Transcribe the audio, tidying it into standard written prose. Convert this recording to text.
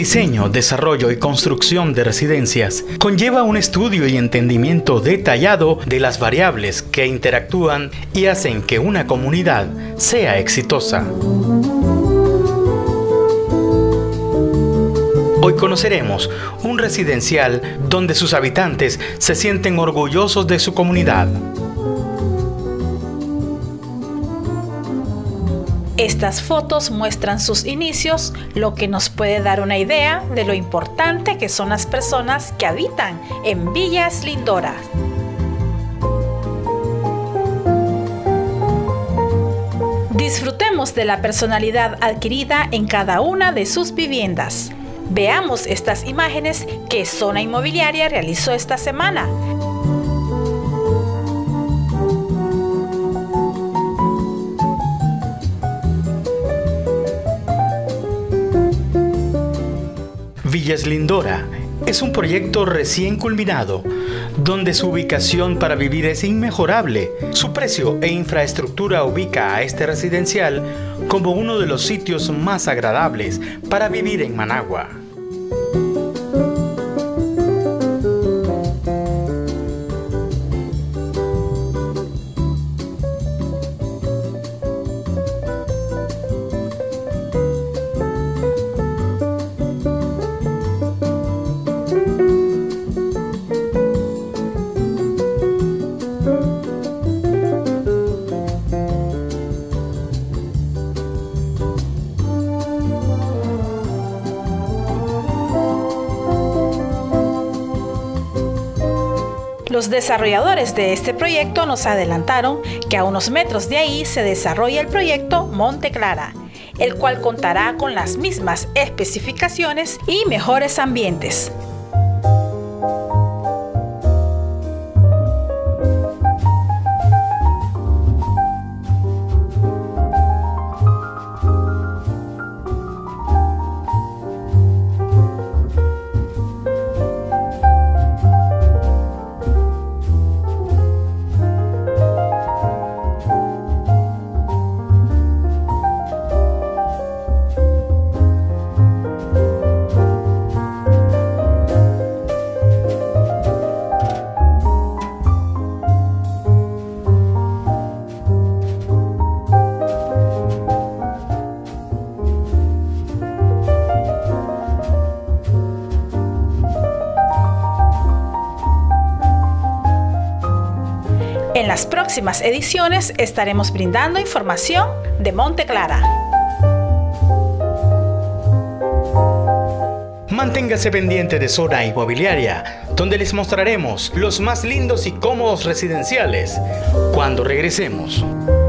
diseño, desarrollo y construcción de residencias conlleva un estudio y entendimiento detallado de las variables que interactúan y hacen que una comunidad sea exitosa. Hoy conoceremos un residencial donde sus habitantes se sienten orgullosos de su comunidad. Estas fotos muestran sus inicios, lo que nos puede dar una idea de lo importante que son las personas que habitan en Villa Eslindora. Disfrutemos de la personalidad adquirida en cada una de sus viviendas. Veamos estas imágenes que Zona Inmobiliaria realizó esta semana. Villa Eslindora es un proyecto recién culminado, donde su ubicación para vivir es inmejorable. Su precio e infraestructura ubica a este residencial como uno de los sitios más agradables para vivir en Managua. Los desarrolladores de este proyecto nos adelantaron que a unos metros de ahí se desarrolla el proyecto Monte Clara, el cual contará con las mismas especificaciones y mejores ambientes. En las próximas ediciones estaremos brindando información de Monte Clara. Manténgase pendiente de Zona Inmobiliaria, donde les mostraremos los más lindos y cómodos residenciales cuando regresemos.